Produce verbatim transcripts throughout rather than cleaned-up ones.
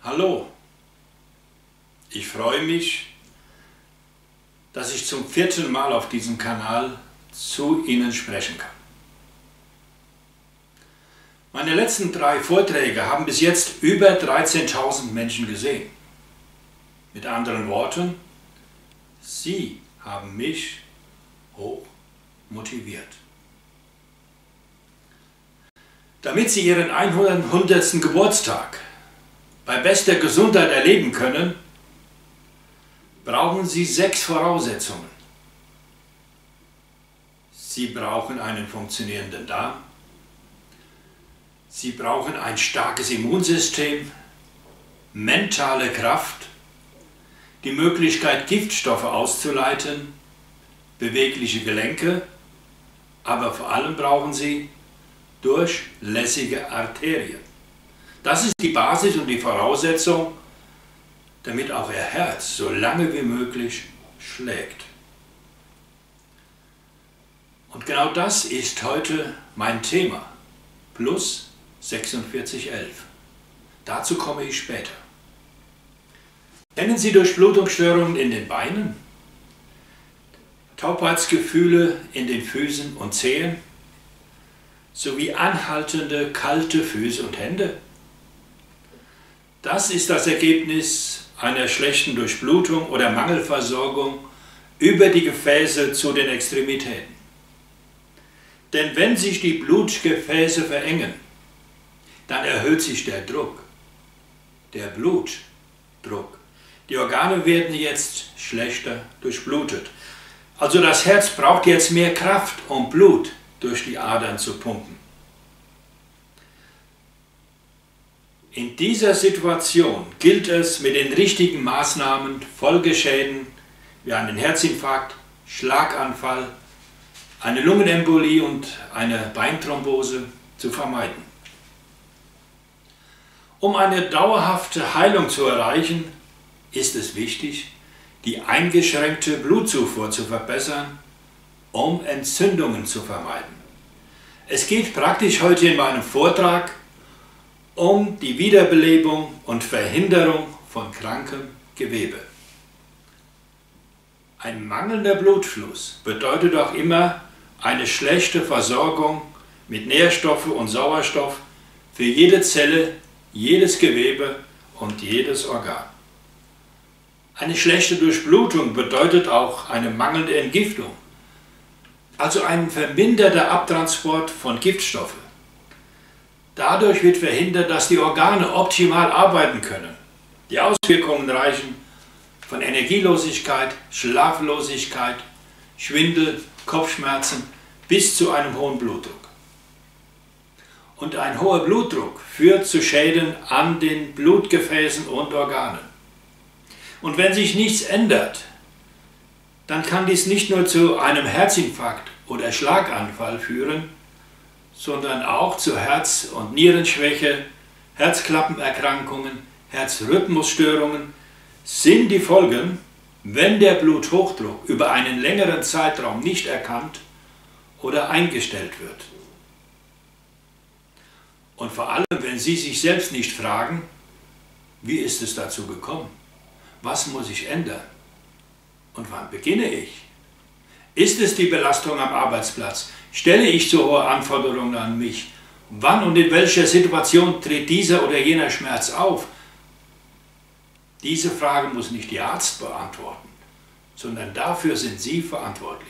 Hallo, ich freue mich, dass ich zum vierten Mal auf diesem Kanal zu Ihnen sprechen kann. Meine letzten drei Vorträge haben bis jetzt über dreizehntausend Menschen gesehen. Mit anderen Worten, Sie haben mich hoch motiviert. Damit Sie Ihren hundertsten Geburtstag bei bester Gesundheit erleben können, brauchen Sie sechs Voraussetzungen. Sie brauchen einen funktionierenden Darm, Sie brauchen ein starkes Immunsystem, mentale Kraft, die Möglichkeit, Giftstoffe auszuleiten, bewegliche Gelenke, aber vor allem brauchen Sie durchlässige Arterien. Das ist die Basis und die Voraussetzung, damit auch Ihr Herz so lange wie möglich schlägt. Und genau das ist heute mein Thema, plus sechsundvierzig elf. Dazu komme ich später. Kennen Sie Durchblutungsstörungen in den Beinen? Taubheitsgefühle in den Füßen und Zehen? Sowie anhaltende kalte Füße und Hände? Das ist das Ergebnis einer schlechten Durchblutung oder Mangelversorgung über die Gefäße zu den Extremitäten. Denn wenn sich die Blutgefäße verengen, dann erhöht sich der Druck, der Blutdruck. Die Organe werden jetzt schlechter durchblutet. Also das Herz braucht jetzt mehr Kraft, um Blut durch die Adern zu pumpen. In dieser Situation gilt es, mit den richtigen Maßnahmen Folgeschäden wie einen Herzinfarkt, Schlaganfall, eine Lungenembolie und eine Beinthrombose zu vermeiden. Um eine dauerhafte Heilung zu erreichen, ist es wichtig, die eingeschränkte Blutzufuhr zu verbessern, um Entzündungen zu vermeiden. Es geht praktisch heute in meinem Vortrag um die Wiederbelebung und Verhinderung von krankem Gewebe. Ein mangelnder Blutfluss bedeutet auch immer eine schlechte Versorgung mit Nährstoffen und Sauerstoff für jede Zelle, jedes Gewebe und jedes Organ. Eine schlechte Durchblutung bedeutet auch eine mangelnde Entgiftung, also ein verminderter Abtransport von Giftstoffen. Dadurch wird verhindert, dass die Organe optimal arbeiten können. Die Auswirkungen reichen von Energielosigkeit, Schlaflosigkeit, Schwindel, Kopfschmerzen bis zu einem hohen Blutdruck. Und ein hoher Blutdruck führt zu Schäden an den Blutgefäßen und Organen. Und wenn sich nichts ändert, dann kann dies nicht nur zu einem Herzinfarkt oder Schlaganfall führen, sondern auch zu Herz- und Nierenschwäche, Herzklappenerkrankungen, Herzrhythmusstörungen sind die Folgen, wenn der Bluthochdruck über einen längeren Zeitraum nicht erkannt oder eingestellt wird. Und vor allem, wenn Sie sich selbst nicht fragen, wie ist es dazu gekommen? Was muss ich ändern? Und wann beginne ich? Ist es die Belastung am Arbeitsplatz? Stelle ich zu hohe Anforderungen an mich? Wann und in welcher Situation tritt dieser oder jener Schmerz auf? Diese Frage muss nicht der Arzt beantworten, sondern dafür sind Sie verantwortlich.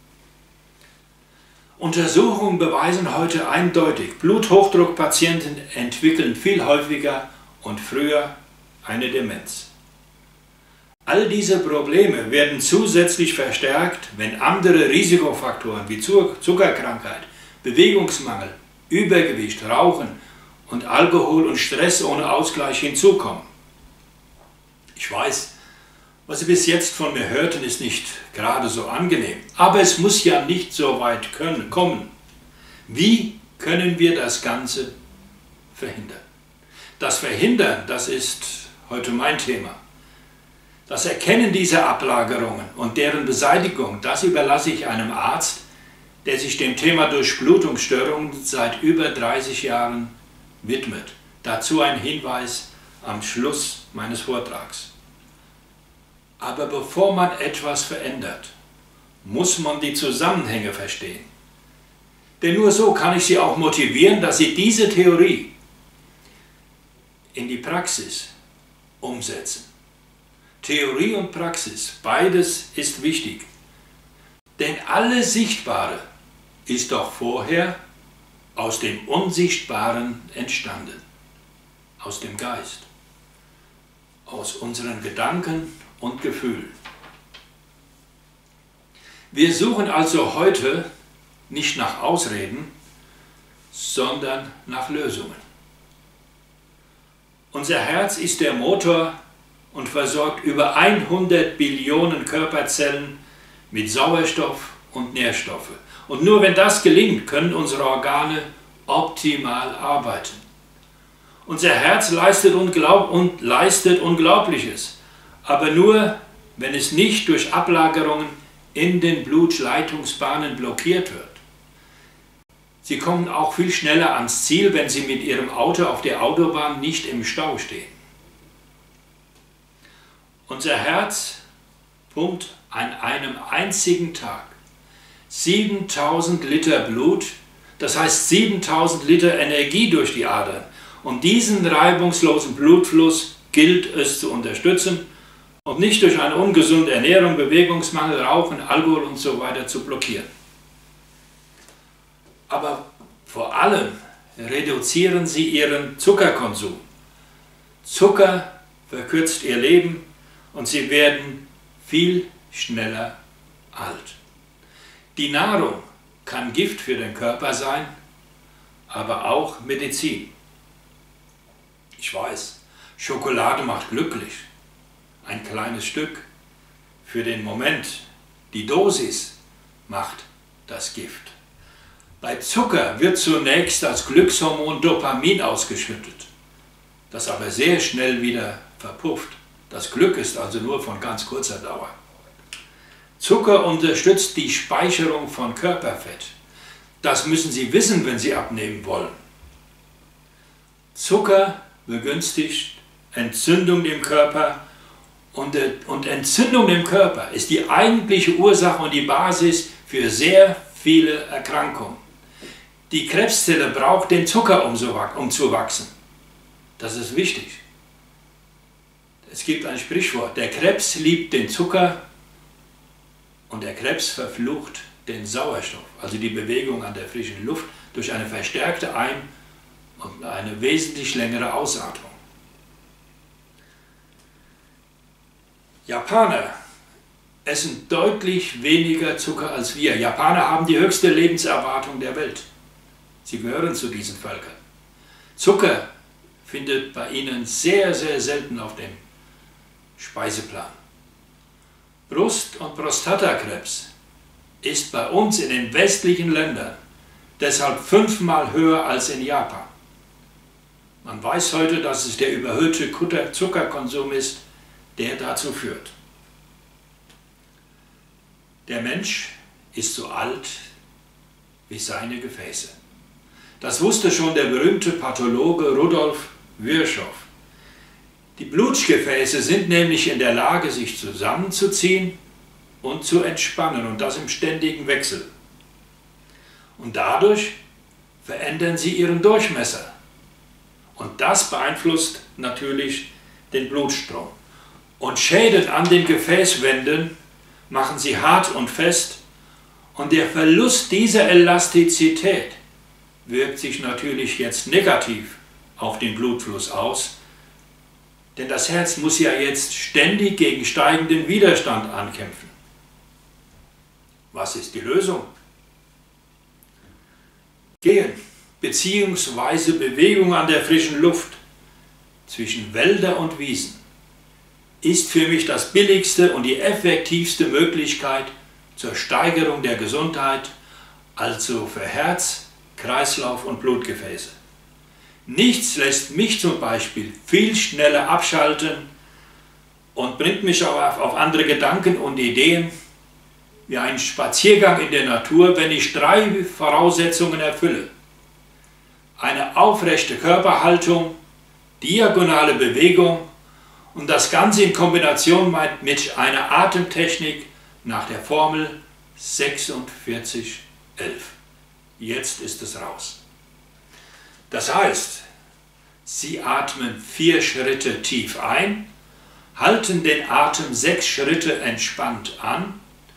Untersuchungen beweisen heute eindeutig, Bluthochdruckpatienten entwickeln viel häufiger und früher eine Demenz. All diese Probleme werden zusätzlich verstärkt, wenn andere Risikofaktoren wie Zuckerkrankheit, Bewegungsmangel, Übergewicht, Rauchen und Alkohol und Stress ohne Ausgleich hinzukommen. Ich weiß, was Sie bis jetzt von mir hörten, ist nicht gerade so angenehm, aber es muss ja nicht so weit können, kommen. Wie können wir das Ganze verhindern? Das Verhindern, das ist heute mein Thema. Das Erkennen dieser Ablagerungen und deren Beseitigung, das überlasse ich einem Arzt, der sich dem Thema Durchblutungsstörungen seit über dreißig Jahren widmet. Dazu ein Hinweis am Schluss meines Vortrags. Aber bevor man etwas verändert, muss man die Zusammenhänge verstehen. Denn nur so kann ich Sie auch motivieren, dass Sie diese Theorie in die Praxis umsetzen. Theorie und Praxis, beides ist wichtig. Denn alles Sichtbare ist doch vorher aus dem Unsichtbaren entstanden, aus dem Geist, aus unseren Gedanken und Gefühlen. Wir suchen also heute nicht nach Ausreden, sondern nach Lösungen. Unser Herz ist der Motor und versorgt über hundert Billionen Körperzellen mit Sauerstoff und Nährstoffe. Und nur wenn das gelingt, können unsere Organe optimal arbeiten. Unser Herz leistet, unglaub und leistet Unglaubliches, aber nur, wenn es nicht durch Ablagerungen in den Blutleitungsbahnen blockiert wird. Sie kommen auch viel schneller ans Ziel, wenn Sie mit Ihrem Auto auf der Autobahn nicht im Stau stehen. Unser Herz pumpt an einem einzigen Tag siebentausend Liter Blut, das heißt siebentausend Liter Energie durch die Adern. Und diesen reibungslosen Blutfluss gilt es zu unterstützen und nicht durch eine ungesunde Ernährung, Bewegungsmangel, Rauchen, Alkohol und so weiter zu blockieren. Aber vor allem reduzieren Sie Ihren Zuckerkonsum. Zucker verkürzt Ihr Leben und Sie werden viel schneller alt. Die Nahrung kann Gift für den Körper sein, aber auch Medizin. Ich weiß, Schokolade macht glücklich. Ein kleines Stück für den Moment. Die Dosis macht das Gift. Bei Zucker wird zunächst das Glückshormon Dopamin ausgeschüttet, das aber sehr schnell wieder verpufft. Das Glück ist also nur von ganz kurzer Dauer. Zucker unterstützt die Speicherung von Körperfett. Das müssen Sie wissen, wenn Sie abnehmen wollen. Zucker begünstigt Entzündung im Körper und, und Entzündung im Körper ist die eigentliche Ursache und die Basis für sehr viele Erkrankungen. Die Krebszelle braucht den Zucker, um, so, um zu wachsen. Das ist wichtig. Es gibt ein Sprichwort, der Krebs liebt den Zucker und der Krebs verflucht den Sauerstoff, also die Bewegung an der frischen Luft, durch eine verstärkte Ein- und eine wesentlich längere Ausatmung. Japaner essen deutlich weniger Zucker als wir. Japaner haben die höchste Lebenserwartung der Welt. Sie gehören zu diesen Völkern. Zucker findet bei ihnen sehr, sehr selten auf dem Speiseplan. Brust- und Prostatakrebs ist bei uns in den westlichen Ländern deshalb fünfmal höher als in Japan. Man weiß heute, dass es der überhöhte Zuckerkonsum ist, der dazu führt. Der Mensch ist so alt wie seine Gefäße. Das wusste schon der berühmte Pathologe Rudolf Virchow. Die Blutgefäße sind nämlich in der Lage, sich zusammenzuziehen und zu entspannen, und das im ständigen Wechsel. Und dadurch verändern sie ihren Durchmesser. Und das beeinflusst natürlich den Blutstrom. Und Schäden an den Gefäßwänden machen sie hart und fest. Und der Verlust dieser Elastizität wirkt sich natürlich jetzt negativ auf den Blutfluss aus. Denn das Herz muss ja jetzt ständig gegen steigenden Widerstand ankämpfen. Was ist die Lösung? Gehen bzw. Bewegung an der frischen Luft zwischen Wälder und Wiesen ist für mich das billigste und die effektivste Möglichkeit zur Steigerung der Gesundheit, also für Herz, Kreislauf und Blutgefäße. Nichts lässt mich zum Beispiel viel schneller abschalten und bringt mich auch auf andere Gedanken und Ideen, wie ein Spaziergang in der Natur, wenn ich drei Voraussetzungen erfülle. Eine aufrechte Körperhaltung, diagonale Bewegung und das Ganze in Kombination mit einer Atemtechnik nach der Formel sechsundvierzig elf. Jetzt ist es raus. Das heißt, Sie atmen vier Schritte tief ein, halten den Atem sechs Schritte entspannt an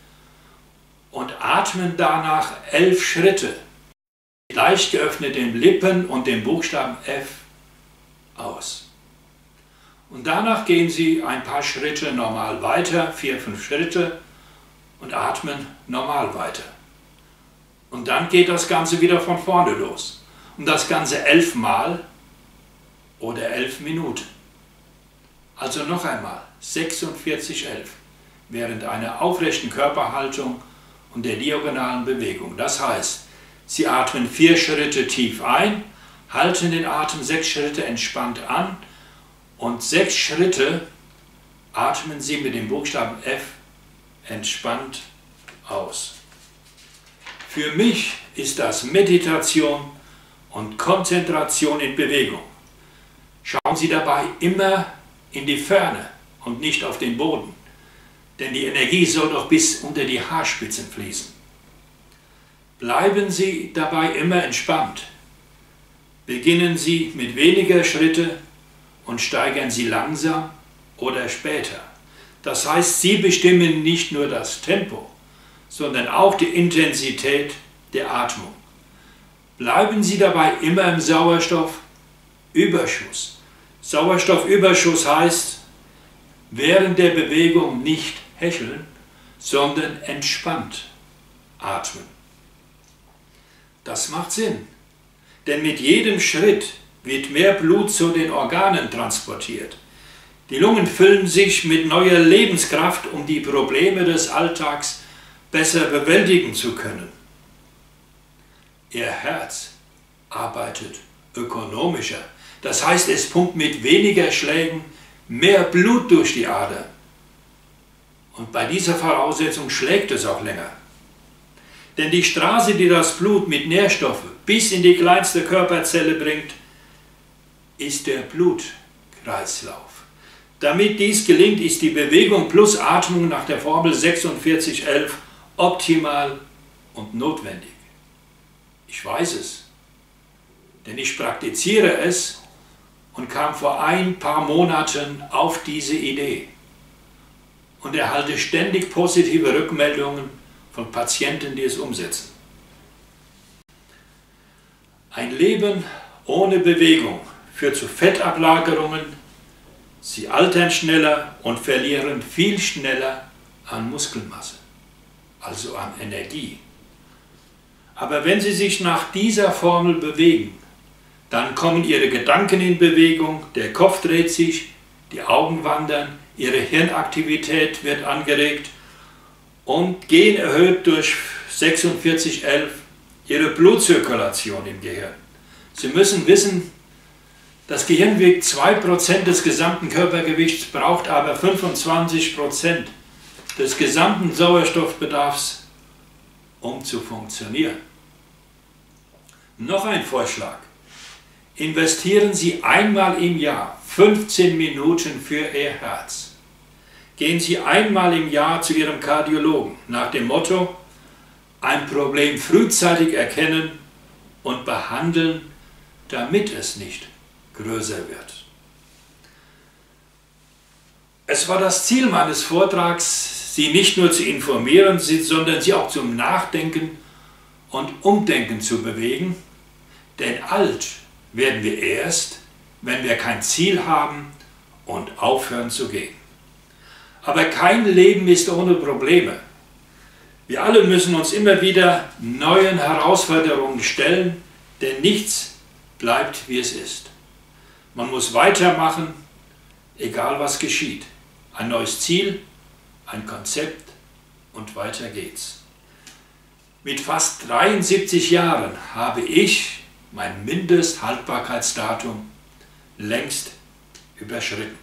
und atmen danach elf Schritte mit leicht geöffneten Lippen und dem Buchstaben F aus. Und danach gehen Sie ein paar Schritte normal weiter, vier, fünf Schritte, und atmen normal weiter. Und dann geht das Ganze wieder von vorne los. Und das Ganze elfmal oder elf Minuten. Also noch einmal sechsundvierzig elf während einer aufrechten Körperhaltung und der diagonalen Bewegung. Das heißt, Sie atmen vier Schritte tief ein, halten den Atem sechs Schritte entspannt an und sechs Schritte atmen Sie mit dem Buchstaben F entspannt aus. Für mich ist das Meditation und Konzentration in Bewegung. Schauen Sie dabei immer in die Ferne und nicht auf den Boden, denn die Energie soll doch bis unter die Haarspitzen fließen. Bleiben Sie dabei immer entspannt. Beginnen Sie mit weniger Schritte und steigern Sie langsam oder später. Das heißt, Sie bestimmen nicht nur das Tempo, sondern auch die Intensität der Atmung. Bleiben Sie dabei immer im Sauerstoffüberschuss. Sauerstoffüberschuss heißt, während der Bewegung nicht hecheln, sondern entspannt atmen. Das macht Sinn, denn mit jedem Schritt wird mehr Blut zu den Organen transportiert. Die Lungen füllen sich mit neuer Lebenskraft, um die Probleme des Alltags besser bewältigen zu können. Ihr Herz arbeitet ökonomischer. Das heißt, es pumpt mit weniger Schlägen mehr Blut durch die Ader. Und bei dieser Voraussetzung schlägt es auch länger. Denn die Straße, die das Blut mit Nährstoffen bis in die kleinste Körperzelle bringt, ist der Blutkreislauf. Damit dies gelingt, ist die Bewegung plus Atmung nach der Formel sechsundvierzig elf optimal und notwendig. Ich weiß es, denn ich praktiziere es und kam vor ein paar Monaten auf diese Idee und erhalte ständig positive Rückmeldungen von Patienten, die es umsetzen. Ein Leben ohne Bewegung führt zu Fettablagerungen. Sie altern schneller und verlieren viel schneller an Muskelmasse, also an Energie. Aber wenn Sie sich nach dieser Formel bewegen, dann kommen Ihre Gedanken in Bewegung, der Kopf dreht sich, die Augen wandern, Ihre Hirnaktivität wird angeregt und Gen erhöht durch sechsundvierzig elf Ihre Blutzirkulation im Gehirn. Sie müssen wissen, das Gehirn wiegt zwei Prozent des gesamten Körpergewichts, braucht aber fünfundzwanzig Prozent des gesamten Sauerstoffbedarfs, um zu funktionieren. Noch ein Vorschlag. Investieren Sie einmal im Jahr fünfzehn Minuten für Ihr Herz. Gehen Sie einmal im Jahr zu Ihrem Kardiologen nach dem Motto: ein Problem frühzeitig erkennen und behandeln, damit es nicht größer wird. Es war das Ziel meines Vortrags, Sie nicht nur zu informieren, sondern Sie auch zum Nachdenken und Umdenken zu bewegen, denn alt werden wir erst, wenn wir kein Ziel haben und aufhören zu gehen. Aber kein Leben ist ohne Probleme. Wir alle müssen uns immer wieder neuen Herausforderungen stellen, denn nichts bleibt, wie es ist. Man muss weitermachen, egal was geschieht. Ein neues Ziel, ein Konzept und weiter geht's. Mit fast dreiundsiebzig Jahren habe ich mein Mindesthaltbarkeitsdatum längst überschritten.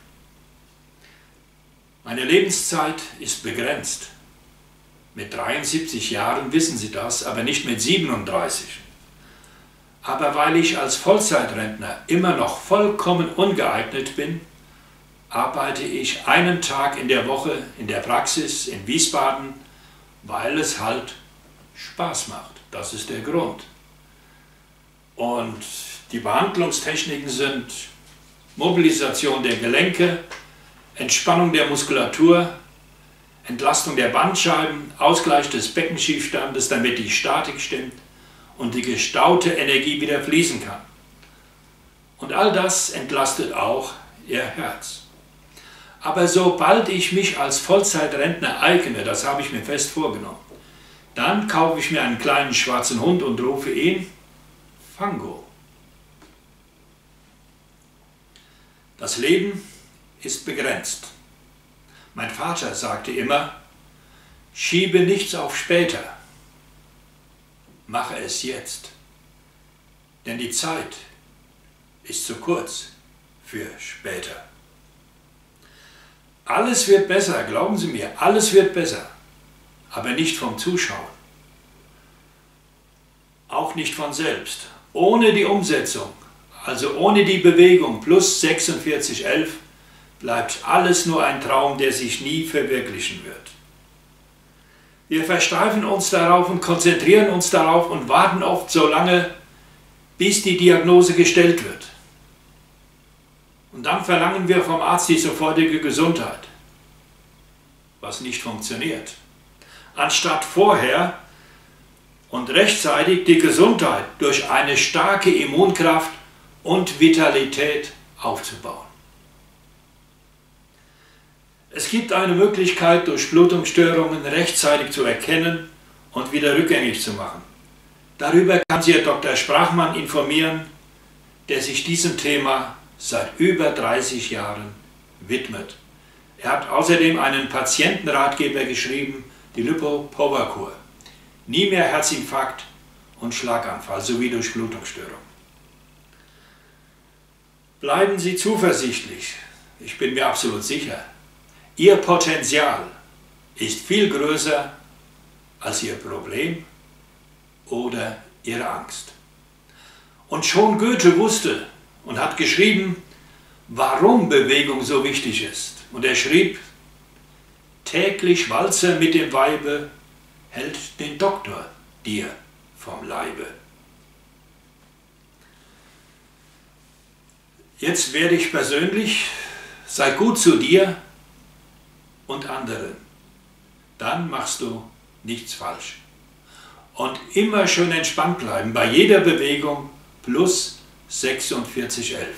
Meine Lebenszeit ist begrenzt. Mit dreiundsiebzig Jahren wissen Sie das, aber nicht mit siebenunddreißig. Aber weil ich als Vollzeitrentner immer noch vollkommen ungeeignet bin, arbeite ich einen Tag in der Woche in der Praxis in Wiesbaden, weil es halt Spaß macht. Das ist der Grund. Und die Behandlungstechniken sind Mobilisation der Gelenke, Entspannung der Muskulatur, Entlastung der Bandscheiben, Ausgleich des Beckenschiefstandes, damit die Statik stimmt und die gestaute Energie wieder fließen kann. Und all das entlastet auch Ihr Herz. Aber sobald ich mich als Vollzeitrentner eigne, das habe ich mir fest vorgenommen, dann kaufe ich mir einen kleinen schwarzen Hund und rufe ihn Fango. Das Leben ist begrenzt. Mein Vater sagte immer, schiebe nichts auf später, mache es jetzt, denn die Zeit ist zu kurz für später. Alles wird besser, glauben Sie mir, alles wird besser, aber nicht vom Zuschauen, auch nicht von selbst. Ohne die Umsetzung, also ohne die Bewegung plus sechsundvierzig elf, bleibt alles nur ein Traum, der sich nie verwirklichen wird. Wir versteifen uns darauf und konzentrieren uns darauf und warten oft so lange, bis die Diagnose gestellt wird. Und dann verlangen wir vom Arzt die sofortige Gesundheit, was nicht funktioniert. Anstatt vorher und rechtzeitig die Gesundheit durch eine starke Immunkraft und Vitalität aufzubauen. Es gibt eine Möglichkeit, Durchblutungsstörungen rechtzeitig zu erkennen und wieder rückgängig zu machen. Darüber kann Sie Herr Doktor Sprachmann informieren, der sich diesem Thema seit über dreißig Jahren widmet. Er hat außerdem einen Patientenratgeber geschrieben, die Lipo-Power-Kur. Nie mehr Herzinfarkt und Schlaganfall sowie Durchblutungsstörung. Bleiben Sie zuversichtlich, ich bin mir absolut sicher. Ihr Potenzial ist viel größer als Ihr Problem oder Ihre Angst. Und schon Goethe wusste und hat geschrieben, warum Bewegung so wichtig ist. Und er schrieb, täglich Walzer mit dem Weibe hält den Doktor dir vom Leibe. Jetzt werde ich persönlich, sei gut zu dir und anderen, dann machst du nichts falsch. Und immer schön entspannt bleiben, bei jeder Bewegung plus sechsundvierzig elf.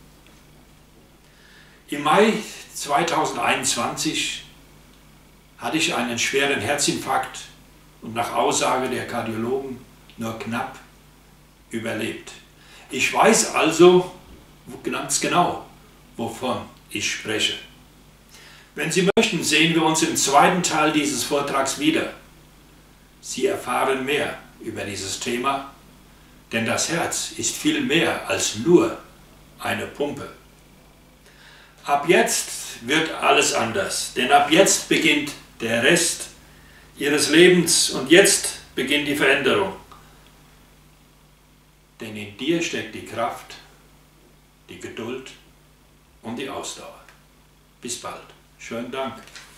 Im Mai zweitausendeinundzwanzig hatte ich einen schweren Herzinfarkt und nach Aussage der Kardiologen nur knapp überlebt. Ich weiß also ganz genau, wovon ich spreche. Wenn Sie möchten, sehen wir uns im zweiten Teil dieses Vortrags wieder. Sie erfahren mehr über dieses Thema, denn das Herz ist viel mehr als nur eine Pumpe. Ab jetzt wird alles anders, denn ab jetzt beginnt der Rest Ihres Lebens und jetzt beginnt die Veränderung. Denn in dir steckt die Kraft, die Geduld und die Ausdauer. Bis bald. Schönen Dank.